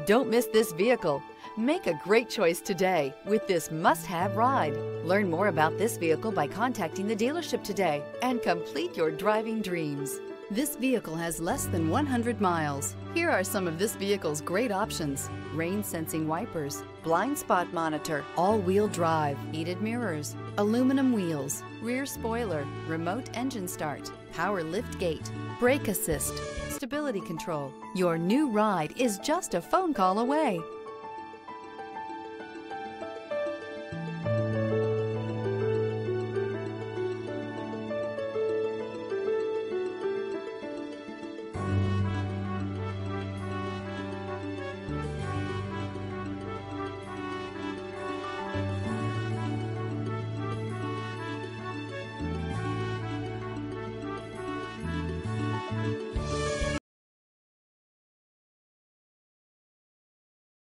Don't miss this vehicle. Make a great choice today with this must-have ride. Learn more about this vehicle by contacting the dealership today and complete your driving dreams. This vehicle has less than 100 miles. Here are some of this vehicle's great options: rain sensing wipers, blind spot monitor, all-wheel drive, heated mirrors, aluminum wheels, rear spoiler, remote engine start, power lift gate, brake assist, stability control. Your new ride is just a phone call away.